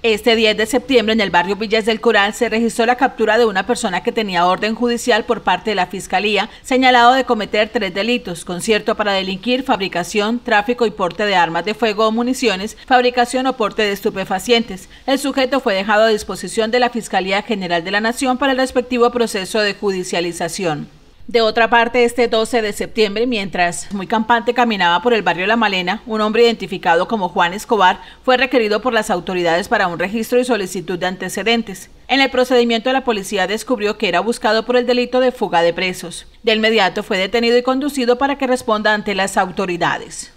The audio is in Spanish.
Este 10 de septiembre en el barrio Villas del Coral se registró la captura de una persona que tenía orden judicial por parte de la Fiscalía, señalado de cometer 3 delitos: concierto para delinquir, fabricación, tráfico y porte de armas de fuego o municiones, fabricación o porte de estupefacientes. El sujeto fue dejado a disposición de la Fiscalía General de la Nación para el respectivo proceso de judicialización. De otra parte, este 12 de septiembre, mientras muy campante caminaba por el barrio La Malena, un hombre identificado como Juan Escobar fue requerido por las autoridades para un registro y solicitud de antecedentes. En el procedimiento, la policía descubrió que era buscado por el delito de fuga de presos. De inmediato fue detenido y conducido para que responda ante las autoridades.